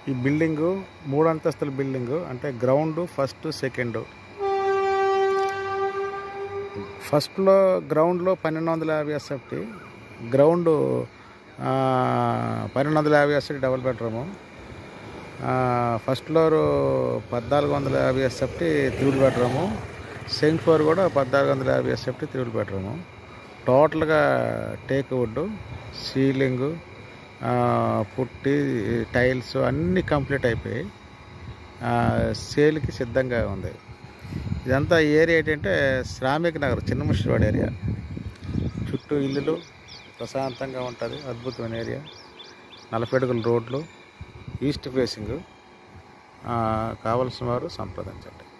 ఈ బిల్డింగు 3 అంతస్తుల బిల్డింగు, అంటే గ్రౌండ్ ఫస్ట్ సెకండ్. ఫస్ట్లో గ్రౌండ్లో 1250 SFT, ground 1250 SFT double bedroom. First floor 1450 SFT triple bedroom. Second floor కూడా 1450 ఎస్ఎఫ్టీ త్రిబుల్ బెడ్రూము. టోటల్గా teak wood, ceiling, putty, tiles అన్నీ complete అయిపోయి సేల్కి సిద్ధంగా ఉంది. ఇదంతా ఏరియా ఏంటంటే శ్రామిక నగర్, చిన్నముషిరావాడ ఏరియా. చుట్టూ ఇల్లులు, ప్రశాంతంగా ఉంటుంది, అద్భుతమైన ఏరియా. 40 అడుగుల రోడ్లు, ఈస్ట్ ఫేసింగ్. కావలసిన వారు సంప్రదించండి.